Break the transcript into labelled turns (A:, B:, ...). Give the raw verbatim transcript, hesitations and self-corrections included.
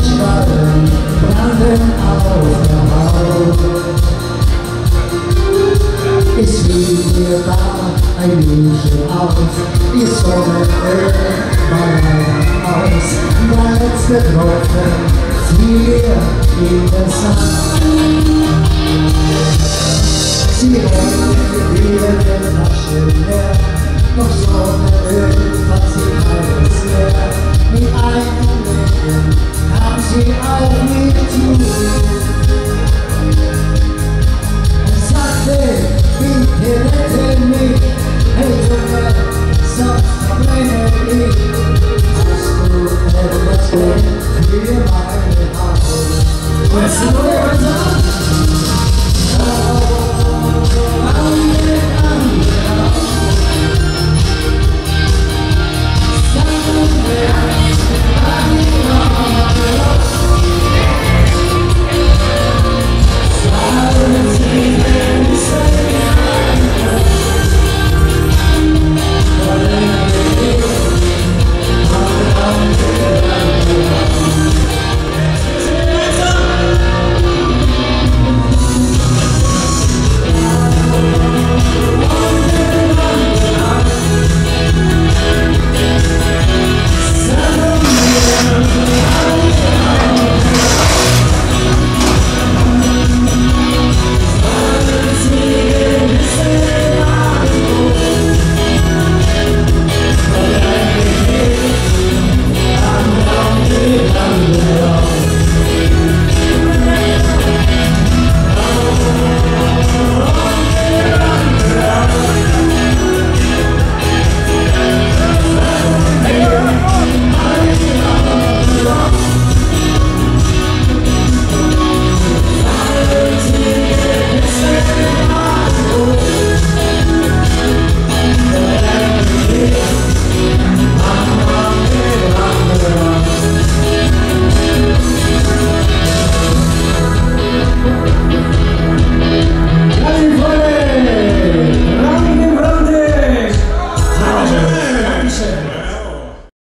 A: Schwalben brannten auf der Haut. Es fiel mir da ein Mädchen aus, die Sonne war leider aus. Bereits getroffen, sie leer in den Sand. Sie hält wieder den Taschen leer, noch Sonnenöl hat sie alles leer. Mit einem Lächeln kam sie auf mich zu und sagte, bitte rette mich, hey Junge, sonst verbrenne ich. Hast du etwas Geld für meine Haut? Weißt du, was ich sag?